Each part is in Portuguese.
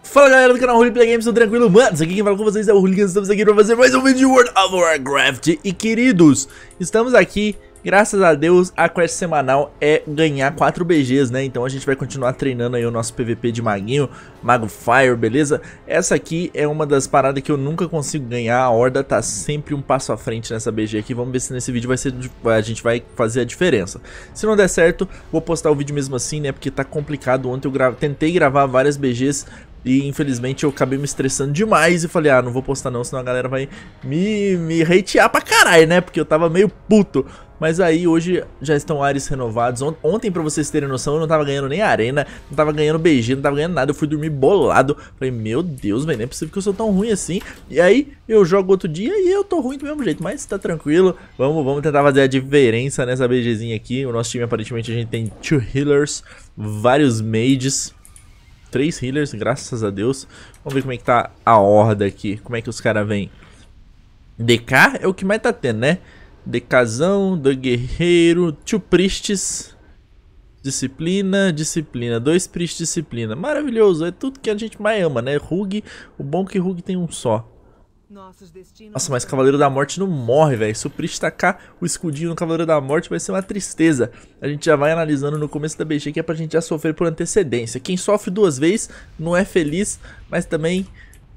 Fala galera do canal Roleplay Games, tudo tranquilo? Mano, aqui quem fala com vocês é o Hooligan, estamos aqui para fazer mais um vídeo de World of Warcraft. E queridos, estamos aqui, graças a Deus, a quest semanal é ganhar 4 BGs, né? Então a gente vai continuar treinando aí o nosso PVP de maguinho, Mago Fire, beleza? Essa aqui é uma das paradas que eu nunca consigo ganhar, a Horda tá sempre um passo à frente nessa BG aqui. Vamos ver se nesse vídeo a gente vai fazer a diferença. Se não der certo, vou postar o vídeo mesmo assim, né? Porque tá complicado. Ontem eu tentei gravar várias BGs e infelizmente eu acabei me estressando demais e falei, ah, não vou postar não, senão a galera vai me hatear pra caralho, né? Porque eu tava meio puto. Mas aí hoje já estão ares renovados. Ontem, pra vocês terem noção, eu não tava ganhando nem arena, não tava ganhando BG, não tava ganhando nada. Eu fui dormir bolado. Falei, meu Deus, velho, não é possível que eu sou tão ruim assim. E aí eu jogo outro dia e eu tô ruim do mesmo jeito, mas tá tranquilo. Vamos tentar fazer a diferença nessa BGzinha aqui. O nosso time, aparentemente, a gente tem 2 healers, vários mages, 3 healers, graças a Deus. Vamos ver como é que tá a horda aqui. Como é que os caras vêm. DK é o que mais tá tendo, né? DKzão, do guerreiro, 2 priests, disciplina, 2 priests, disciplina. Maravilhoso, é tudo que a gente mais ama, né? Rug, o bom é que Rug tem um só. Nossa, mas Cavaleiro da Morte não morre, velho. Se o Priest tacar o escudinho no Cavaleiro da Morte vai ser uma tristeza. A gente já vai analisando no começo da BG que é pra gente já sofrer por antecedência. Quem sofre 2 vezes não é feliz, mas também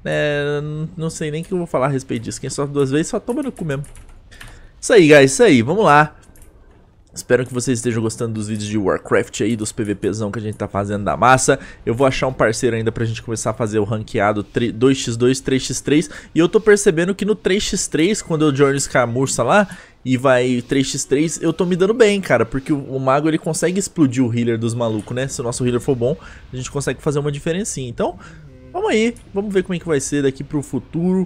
não sei nem o que eu vou falar a respeito disso. Quem sofre 2 vezes só toma no cu mesmo. Isso aí, guys, isso aí, vamos lá. Espero que vocês estejam gostando dos vídeos de Warcraft aí, dos PVPzão que a gente tá fazendo da massa. Eu vou achar um parceiro ainda pra gente começar a fazer o ranqueado 2x2, 3x3. E eu tô percebendo que no 3x3, quando eu joino Escamurça lá e vai 3x3, eu tô me dando bem, cara. Porque o mago, ele consegue explodir o healer dos malucos, né? Se o nosso healer for bom, a gente consegue fazer uma diferencinha. Então, vamos aí, vamos ver como é que vai ser daqui pro futuro.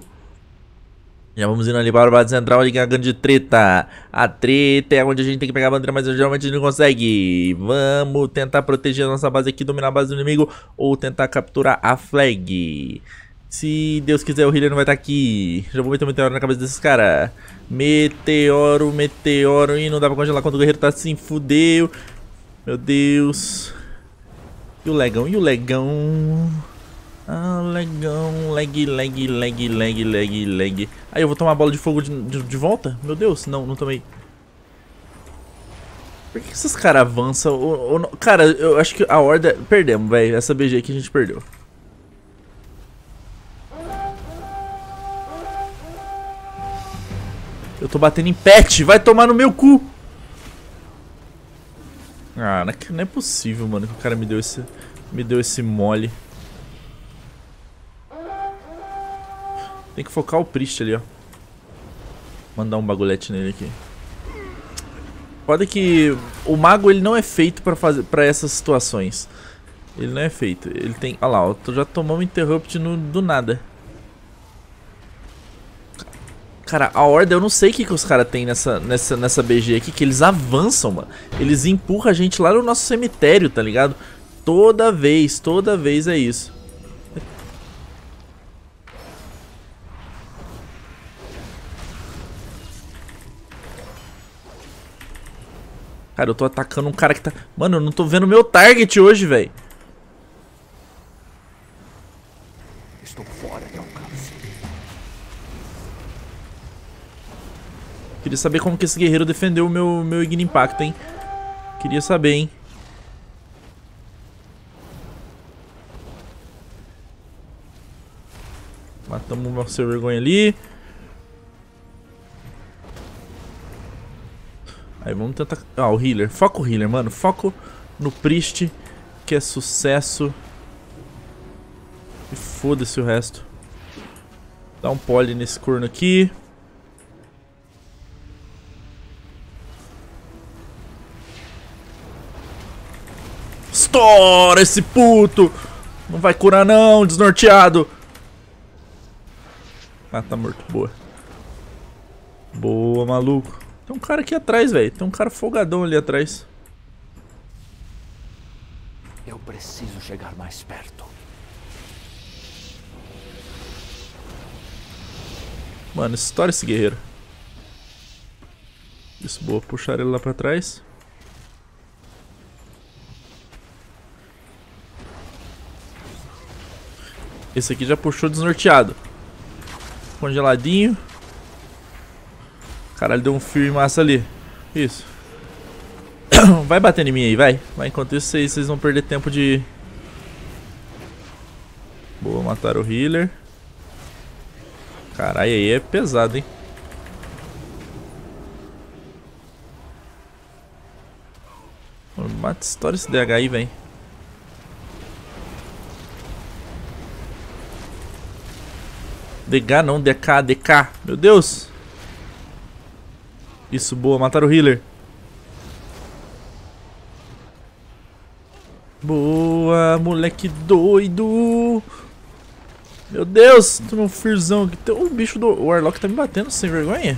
Já vamos indo ali para a base central, ali ganhando de treta. A treta é onde a gente tem que pegar a bandeira, mas geralmente a gente não consegue. Vamos tentar proteger a nossa base aqui, dominar a base do inimigo, ou tentar capturar a flag. Se Deus quiser, o healer não vai estar aqui. Já vou meter um meteoro na cabeça desses caras. Meteoro, meteoro. Ih, não dá pra congelar quando o guerreiro tá assim, fudeu. Meu Deus. E o legão, e o legão. Ah, legão, lag. Aí eu vou tomar a bola de fogo de volta? Meu Deus, não tomei. Por que esses caras avançam? Cara, eu acho que a horda... Perdemos, velho, essa BG aqui a gente perdeu. Eu tô batendo em pet, vai tomar no meu cu. Ah, não é possível, mano, que o cara me deu esse mole. Tem que focar o Priest ali, ó. Mandar um bagulhete nele aqui. Pode que o mago, ele não é feito pra essas situações. Ele não é feito. Ele tem... Olha lá, ó, já tomou um interrupt do nada. Cara, a Horda, eu não sei o que os caras têm nessa BG aqui, que eles avançam, mano. Eles empurram a gente lá no nosso cemitério, tá ligado? Toda vez é isso. Cara, eu tô atacando um cara que tá... Mano, eu não tô vendo meu target hoje, velho. Estou fora de alcance. Queria saber como que esse guerreiro defendeu o meu Igni Impacto, hein. Queria saber, hein. Matamos o nosso seu vergonha ali. Aí vamos tentar... Ah, o healer. Foca o healer, mano. Foco no Priest, que é sucesso. E foda-se o resto. Dá um poly nesse corno aqui. Estoura esse puto! Não vai curar não, desnorteado. Ah, tá morto. Boa. Boa, maluco. Tem um cara aqui atrás, velho. Tem um cara folgadão ali atrás. Eu preciso chegar mais perto. Mano, estoura esse guerreiro. Isso, boa. Puxar ele lá pra trás. Esse aqui já puxou desnorteado. Congeladinho. Caralho, deu um fio massa ali. Isso. Vai batendo em mim aí, vai. Vai, enquanto isso vocês vão perder tempo de... Boa, mataram o healer. Caralho, aí é pesado, hein. Mata, estoura esse DH aí, vem. DH não, DK, DK. Meu Deus. Isso, boa, mataram o healer. Boa, moleque doido. Meu Deus, tomei um fearzão aqui. O bicho do Warlock tá me batendo sem vergonha.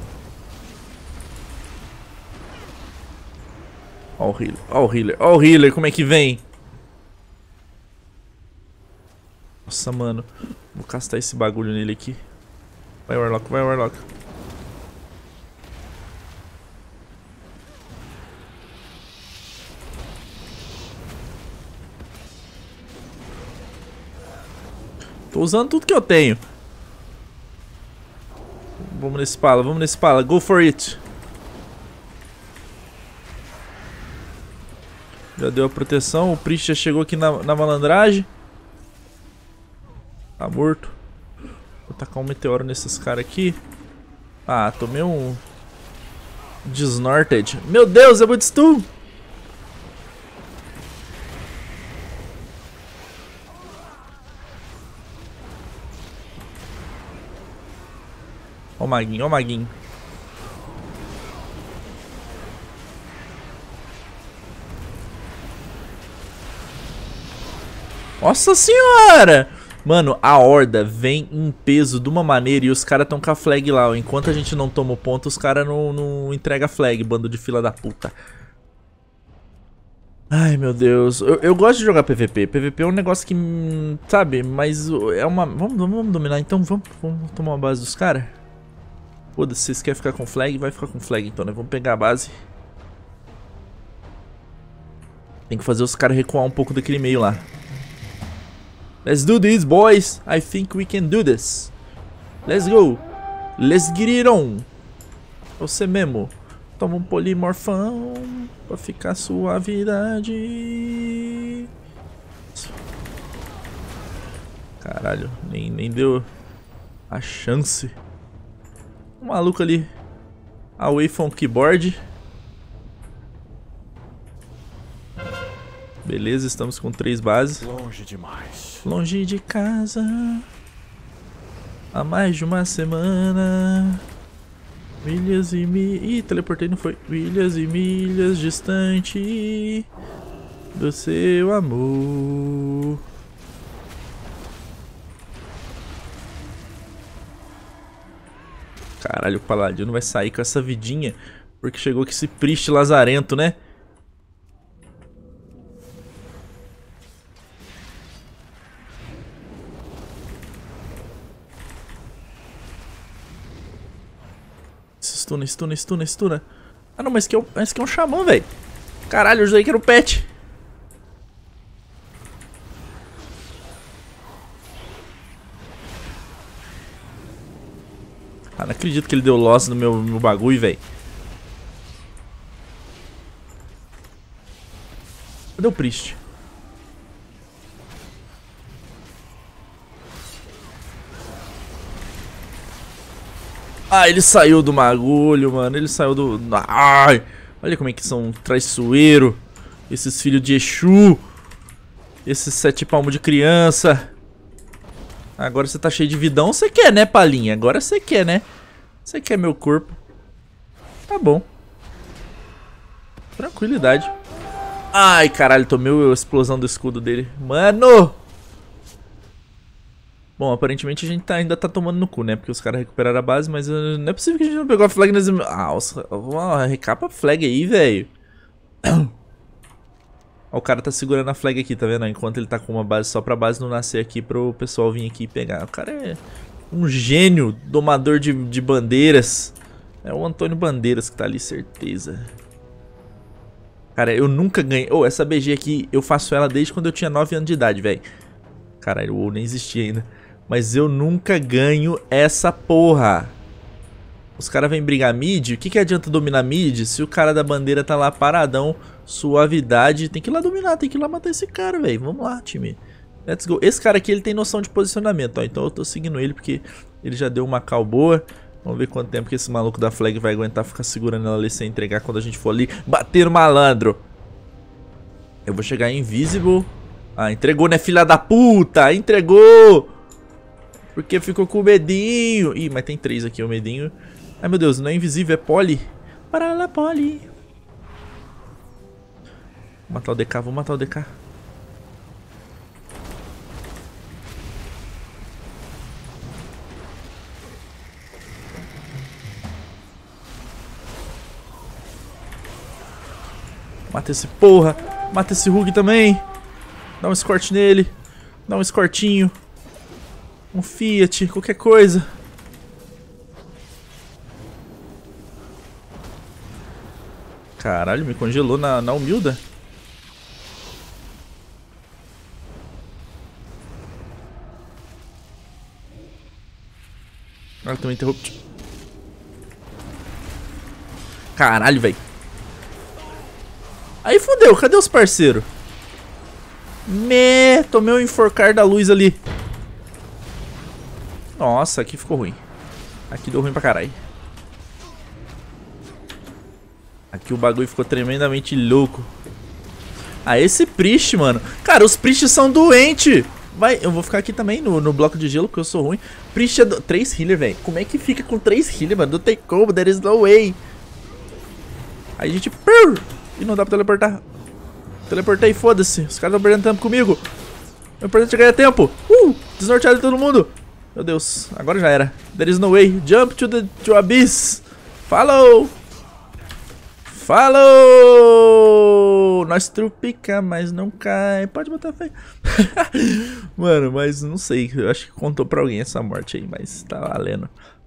Ó o healer, ó o healer, ó o healer, como é que vem? Nossa, mano. Vou castar esse bagulho nele aqui. Vai, Warlock, vai, Warlock. Tô usando tudo que eu tenho. Vamos nesse pala, vamos nesse pala. Go for it. Já deu a proteção. O Priest já chegou aqui na malandragem. Tá morto. Vou tacar um meteoro nesses caras aqui. Ah, tomei um... Disnorted. Meu Deus, é muito stun. Ó o maguinho, ó o maguinho. Nossa senhora! Mano, a horda vem em peso de uma maneira e os caras tão com a flag lá. Ó. Enquanto a gente não toma o ponto, os caras não entregam a flag, bando de fila da puta. Ai, meu Deus. Eu gosto de jogar PVP. PVP é um negócio que, sabe, mas é uma... Vamos dominar então, vamos tomar uma base dos caras. Foda-se, vocês querem ficar com flag? Vai ficar com flag então, né? Vamos pegar a base. Tem que fazer os caras recuar um pouco daquele meio lá. Let's do this, boys. I think we can do this. Let's go. Let's get it on. Você mesmo. Toma um polimorfão pra ficar suavidade. Caralho, nem deu a chance. O maluco ali. Away from keyboard. Beleza, estamos com 3 bases. Longe demais. Longe de casa. Há mais de uma semana. Milhas e milhas. Ih, teleportei, não foi. Milhas e milhas distante do seu amor. Caralho, o Paladino vai sair com essa vidinha. Porque chegou com esse Priest lazarento, né? Stuna. Ah não, mas esse aqui é um xamã, velho. Caralho, eu jurei que era o pet. Ah, não acredito que ele deu loss no meu bagulho, velho. Cadê o Priest? Ah, ele saiu do bagulho, mano. Ele saiu do... Ai, olha como é que são traiçoeiro. Esses filhos de Exu. Esses 7 palmos de criança. Agora você tá cheio de vidão. Você quer, né, Palinha? Agora você quer, né? Você quer meu corpo. Tá bom. Tranquilidade. Ai, caralho. Tomei a explosão do escudo dele. Mano! Bom, aparentemente a gente ainda tá tomando no cu, né? Porque os caras recuperaram a base, mas não é possível que a gente não pegou a flag nesse... Ah, recapa a flag aí, velho. O cara tá segurando a flag aqui, tá vendo? Enquanto ele tá com uma base só pra base não nascer aqui pro pessoal vir aqui e pegar. O cara é um gênio, domador de bandeiras. É o Antônio Bandeiras que tá ali, certeza. Cara, eu nunca ganhei... essa BG aqui, eu faço ela desde quando eu tinha 9 anos de idade, velho. Caralho, o WoW nem existia ainda. Mas eu nunca ganho essa porra. Os caras vêm brigar mid. O que, que adianta dominar mid se o cara da bandeira tá lá paradão, suavidade? Tem que ir lá dominar, tem que ir lá matar esse cara, velho. Vamos lá, time. Let's go. Esse cara aqui, ele tem noção de posicionamento, ó. Então eu tô seguindo ele porque ele já deu uma call boa. Vamos ver quanto tempo que esse maluco da flag vai aguentar ficar segurando ela ali sem entregar quando a gente for ali bater no malandro. Eu vou chegar invisible. Ah, entregou, né, filha da puta? Entregou! Porque ficou com medinho. Ih, mas tem 3 aqui, o medinho. Ai, meu Deus, não é invisível, é poli. Para lá, poli. Vou matar o DK, vou matar o DK. Mata esse porra. Mata esse Hug também. Dá um escort nele. Dá um escortinho. Um Fiat, qualquer coisa. Caralho, me congelou na humilda. Ah, também interrupt. Caralho, velho. Aí fodeu, cadê os parceiros? Tomei um enforcar da luz ali. Nossa, aqui ficou ruim. Aqui deu ruim pra caralho. Aqui o bagulho ficou tremendamente louco. Ah, esse Priest, mano. Cara, os Priest são doentes. Vai, eu vou ficar aqui também no bloco de gelo, porque eu sou ruim. Priest é 3 healer, velho. Como é que fica com 3 healer, mano? Não tem como, there is no way. Aí a gente... E não dá pra teleportar. Teleportei, foda-se. Os caras estão perdendo tempo comigo. O importante é ganhar tempo. Desnorteado de todo mundo. Meu Deus, agora já era. There is no way. Jump to the abyss. Follow. Follow. Nós trupica, mas não cai. Pode botar fé. Mano, mas não sei. Eu acho que contou pra alguém essa morte aí, mas tá valendo.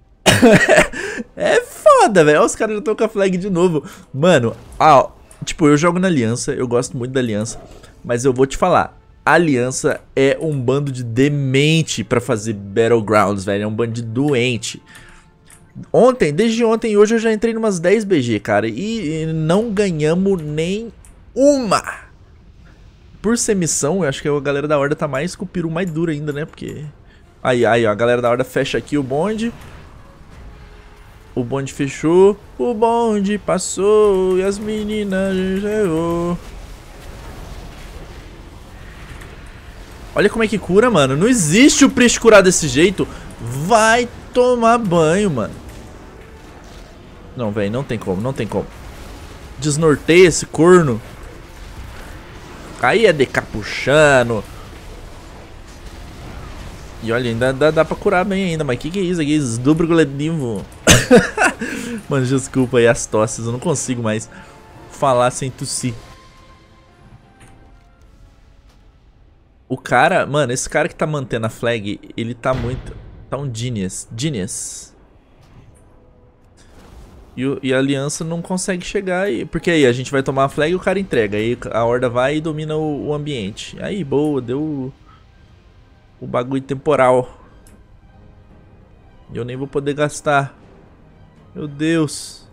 É foda, velho. Os caras já estão com a flag de novo. Mano, ó. Tipo, eu jogo na Aliança. Eu gosto muito da Aliança. Mas eu vou te falar. A Aliança é um bando de demente pra fazer Battlegrounds, velho. É um bando de doente. Ontem, desde ontem e hoje eu já entrei numas 10 BG, cara. E não ganhamos nem uma. Por ser missão, eu acho que a galera da Horda tá mais com o peru mais duro ainda, né? Porque... Aí, ó. A galera da Horda fecha aqui o bonde. O bonde fechou. O bonde passou. E as meninas chegou. Olha como é que cura, mano. Não existe o Priest curar desse jeito. Vai tomar banho, mano. Não, velho, não tem como, não tem como. Desnorteia esse corno. Aí é DK puxando. E olha, ainda dá pra curar bem ainda. Mas que é isso aqui? Esdubro coletivo. Mano, desculpa aí as tosses. Eu não consigo mais falar sem tossir. O cara, mano, esse cara que tá mantendo a flag, ele tá muito... Tá um genius. E a Aliança não consegue chegar, porque aí a gente vai tomar a flag e o cara entrega. Aí a Horda vai e domina o ambiente. Aí, boa, deu o bagulho temporal. E eu nem vou poder gastar. Meu Deus.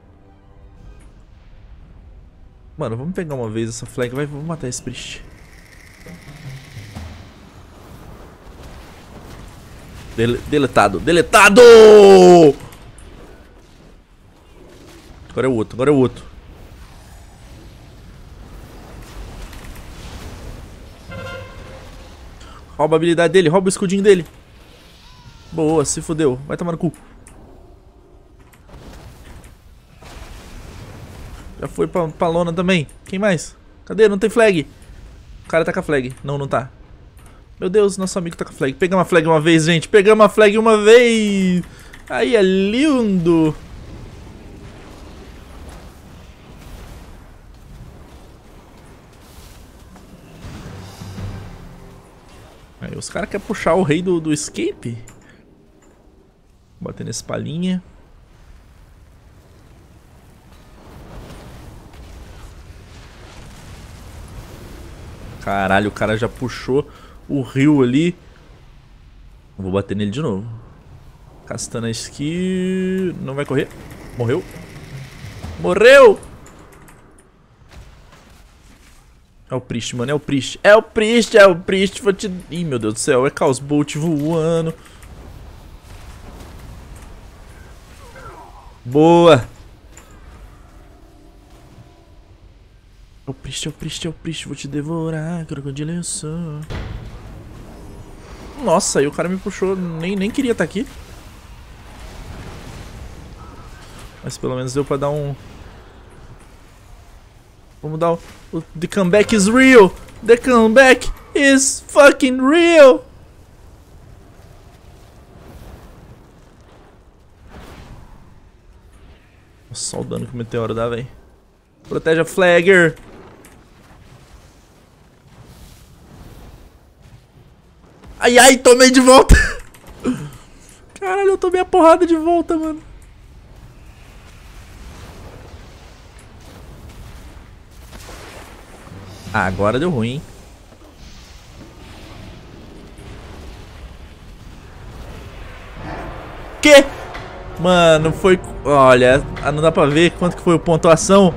Mano, vamos pegar uma vez essa flag. Vamos matar esse Priest. Deletado. Agora é o outro, Rouba a habilidade dele, rouba o escudinho dele. Boa, se fodeu. Vai tomar no cu. Já foi pra lona também. Quem mais? Cadê? Não tem flag. O cara tá com a flag. Não tá. Meu Deus, nosso amigo tá com a flag. Pegamos a flag uma vez, gente. Pegamos a flag uma vez. Aí é lindo. Aí os caras querem puxar o rei do escape. Bota nesse palhinha. Caralho, o cara já puxou o rio ali. Vou bater nele de novo. Castando a skill. Não vai correr. Morreu. Morreu! É o Priest, mano. É o Priest. É o Priest, é o Priest. Vou te... Ih, meu Deus do céu. É Chaos Bolt voando. Boa! É o Priest, é o Priest, é o Priest. Vou te devorar, crocodilo eu sou. Nossa, aí o cara me puxou. Nem queria estar aqui. Mas pelo menos deu pra dar um... Vamos dar o... The comeback is real! The comeback is fucking real! Nossa, olha o dano que o meteoro dá, velho. Protege a Flagger! Ai, ai, tomei de volta! Caralho, eu tomei a porrada de volta, mano. Ah, agora deu ruim, hein? Que? Mano, foi... Olha, não dá pra ver quanto que foi a pontuação.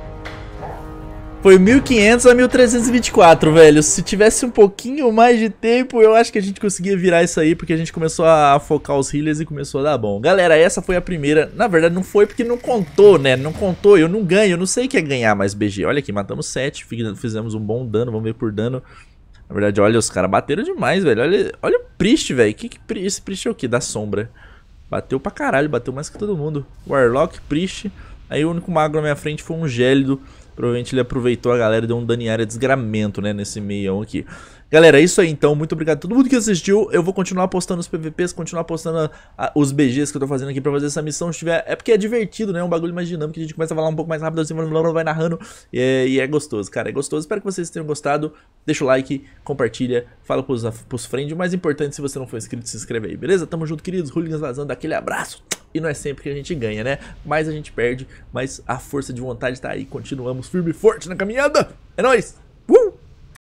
Foi 1500 a 1324, velho. Se tivesse um pouquinho mais de tempo, eu acho que a gente conseguia virar isso aí, porque a gente começou a focar os healers e começou a dar bom. Galera, essa foi a primeira. Na verdade, não foi porque não contou, né? Não contou, eu não ganho, eu não sei o que é ganhar mais BG. Olha aqui, matamos 7, fizemos um bom dano, vamos ver por dano. Na verdade, olha, os caras bateram demais, velho. Olha o Priest, velho. Esse Priest é o que? Da sombra. Bateu pra caralho, bateu mais que todo mundo. Warlock, Priest. Aí o único magro na minha frente foi um gélido. Provavelmente ele aproveitou a galera e deu um dano em área de desgramento, né, nesse meião aqui. Galera, é isso aí então, muito obrigado a todo mundo que assistiu. Eu vou continuar postando os PVPs, continuar postando os BGs que eu tô fazendo aqui pra fazer essa missão. Se tiver... É porque é divertido, né, é um bagulho mais dinâmico, a gente começa a falar um pouco mais rápido assim, vai narrando. E é gostoso, cara, é gostoso. Espero que vocês tenham gostado. Deixa o like, compartilha, fala pros friends. O mais importante, se você não for inscrito, se inscreve aí, beleza? Tamo junto, queridos, hooligans vazando, aquele abraço. E não é sempre que a gente ganha, né? Mais a gente perde, mas a força de vontade tá aí. Continuamos firme e forte na caminhada. É nóis!